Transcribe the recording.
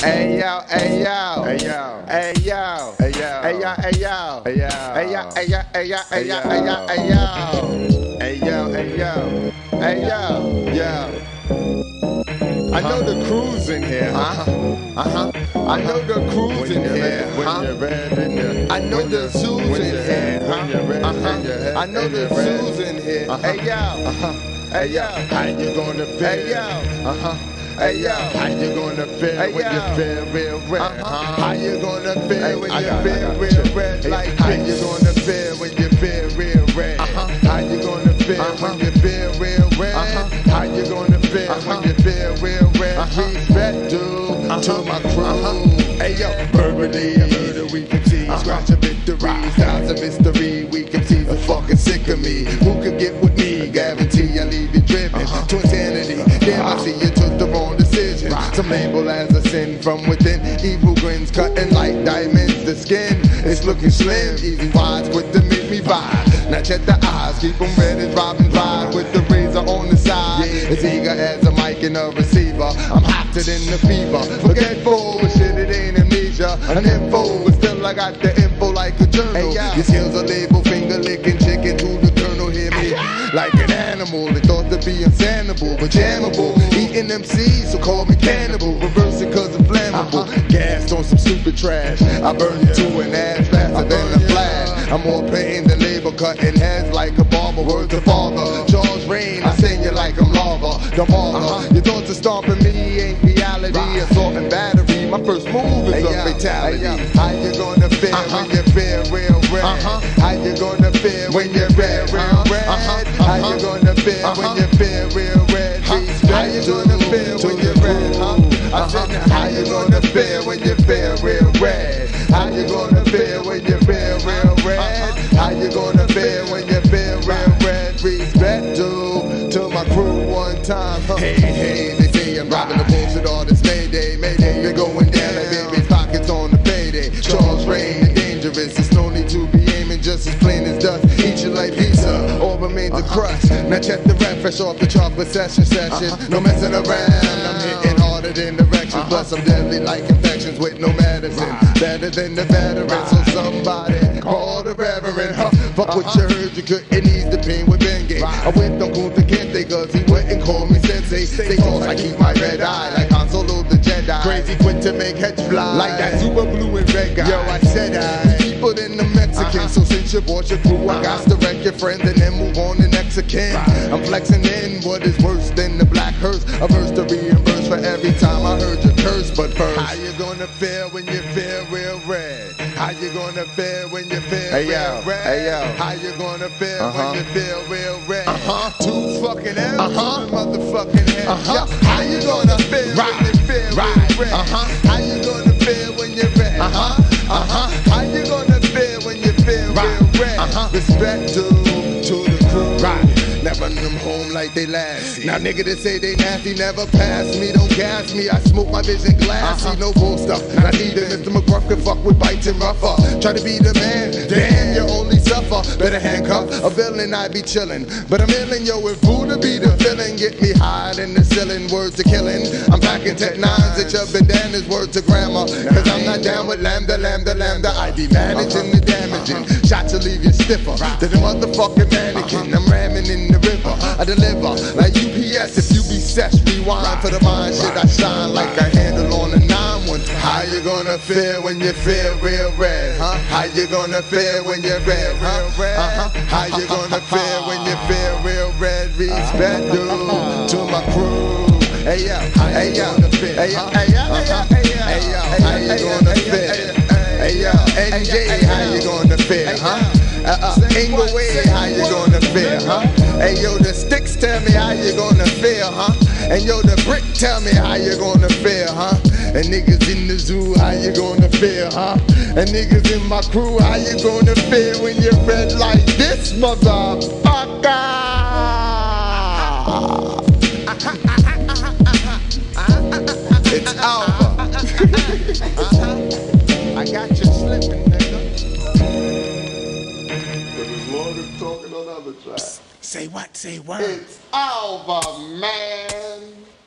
Hey yo, hey yo, Hey yo, hey yo, hey yo, hey yo, hey yo, hey yo, hey yo, hey yo, hey yo, hey yo, hey yo, hey yo, hey yo, hey yo, hey yo. yo. I know the crew's in here, huh? I know the crew's in here, When you're red in your, I know the zoo's in here, when you're red in your head, I know the zoo's in here. Hey yo, hey yo, how you gonna feel? hey yo, hey yo. How you gonna feel Hey, when yo. you feel real red? How you gonna feel Hey, when I you got feel it. real red? Hey, Like hey. how you gonna feel when you feel real red? How you gonna feel when you feel real red? How you gonna feel when you feel real red? Respect due to my crew. Hey yo, verbally a murder we can see. Scratch a victory, styles of mystery. We can see the fucking sick of me. Who could get with me? Guarantee I leave you driven to insanity. Damn, I see you took the wrong decision. Some label as a sin from within. Evil grins cutting like diamonds. The skin is looking slim. Easy wise with the make me vibe. Now check the eyes, keep them red as Robin Ride with the razor on the side. As eager as a mic and a receiver. I'm hotter than the fever. Forgetful, but shit, it ain't amnesia. An info, but still I got the info like a journal. Your skills are labeled finger licking chicken to the colonel. Hear me like an animal. They thought to be insanable, but jammable. Eating MCs, so call me cannibal. Reverse it cause I'm flammable. Gassed on some stupid trash. I burn you to an ass faster than a flash. I'm more pain than labor, cutting heads like a barber. Word to father, Charles Rain, I sing you like I'm lava. The father, your thoughts are stomping me, ain't reality. Assault and battery, my first move is a fatality. How you gonna feel when you feel real red? How you gonna feel when you feel real red? How you gonna feel when you feel real red? How you gonna feel when you red? I said, how you gonna feel when you feel real red? How you gonna feel when you feel real red? How you gonna feel when you feel real red? Respect due to my crew one time. Hey, hey, they say I'm robbing the bullshit artist. Mayday, mayday, you're going down like baby's pockets on the payday. Charles Rain, the dangerous. There's no need to be aiming, just as plain as dust. Eat your like pizza, or remain the crust. Now check the rap fresh off the chocolate session. No messing around, I'm hitting harder than directions. Plus I'm deadly like infections with no medicine. Better than the veteran, so somebody call the reverend. Fuck what you heard, you couldn't ease the pain with Bengay. I went on Kunta Kinte cause he wouldn't call me sensei. Stay close, I keep my red eye like Han Solo the Jedi. Crazy quick to make heads fly like that super blue and red guy. Yo, I said I people than the Mexican. So since you bought your crew, I got to wreck your friend and then move on to next again. I'm flexing in what is worse than the black hearse. A verse to reimburse for every time I heard your curse. But first, how you gonna feel when you feel real red? How you gonna feel when you feel real red? Hey yo, How you gonna feel when you feel real red? Two fucking L's to the motherfucking head. How you gonna feel when you feel real red? How you gonna feel when you're red? How you gonna feel when you feel real red? Respect to the crew. Never run them home like they last. Now nigga that say they nasty never pass me. Don't gas me, I smoke my vision glassy. No bull stuff, not even Mr. McGruff can fuck with bites and rougher. Try to be the man, damn you only suffer. Better handcuff a villain, I be chillin'. But I'm illin', yo, if food to be the villain. Get me high in the ceiling, words to killing. I'm packing tech nines at your bandanas, words to grammar. Cause I'm not down with lambda, lambda, lambda. I be managing the damaging. Shots to leave you stiffer than a motherfucking mannequin. I'm ramming in the river, I deliver like UPS. If you be sesh, rewind for the mind. Shit, I shine like a handle on a 9-1. How you gonna feel when you feel real red? How you gonna feel when you're red? How you gonna feel when you feel real red? Respect due to my crew. Hey yo, hey yo, hey yo, hey yo, hey yo, hey yo, how you gonna feel? Hey yo, NJ, how you gonna feel? Inglewood, how you gonna feel? Hey yo, the sticks tell me how you gonna feel, And yo, the brick tell me how you gonna feel, And niggas in the zoo, how you gonna feel, And niggas in my crew, how you gonna feel when you're red like this, motherfucker? It's over. I got you slipping, nigga. But there's more than talking on other tracks. Say what? Say what? It's over, man.